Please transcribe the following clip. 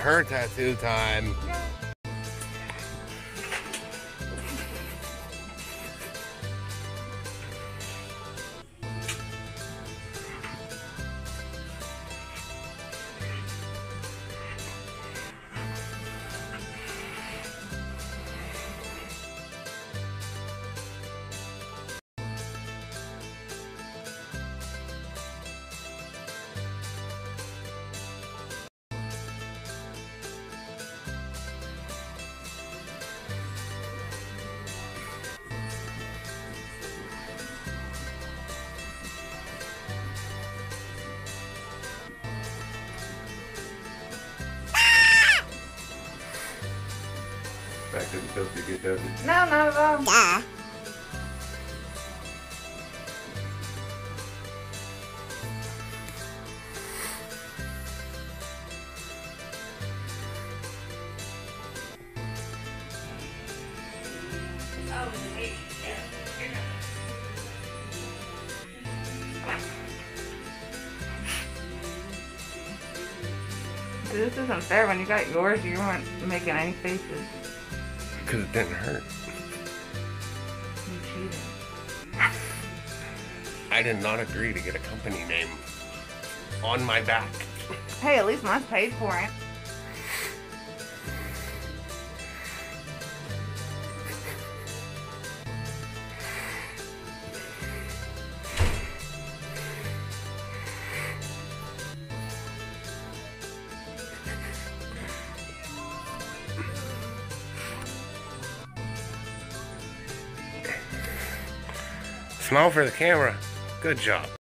her tattoo time. Back to the filthy good does it? No, not at all. Yeah. This isn't fair. When you got yours, you weren't making any faces. Because it didn't hurt. You cheated. I did not agree to get a company name on my back. Hey, at least mine's paid for it. Smile for the camera. Good job.